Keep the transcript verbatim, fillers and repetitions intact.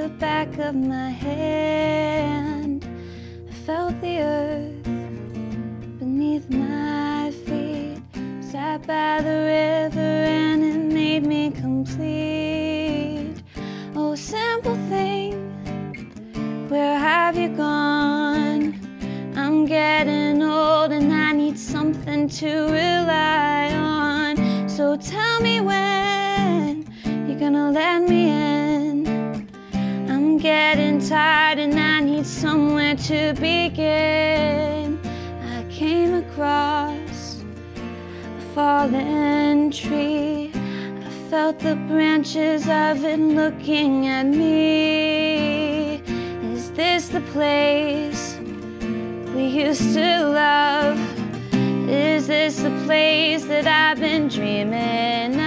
the back of my hand. I felt the earth beneath my feet. Sat by the river and it made me complete. Oh, simple thing, where have you gone? I'm getting old and I need something to rely on. So tell me when you're gonna let me in. I'm getting tired and I need somewhere to begin. I came across a fallen tree. I felt the branches of it looking at me. Is this the place we used to love? Is this the place that I've been dreaming of?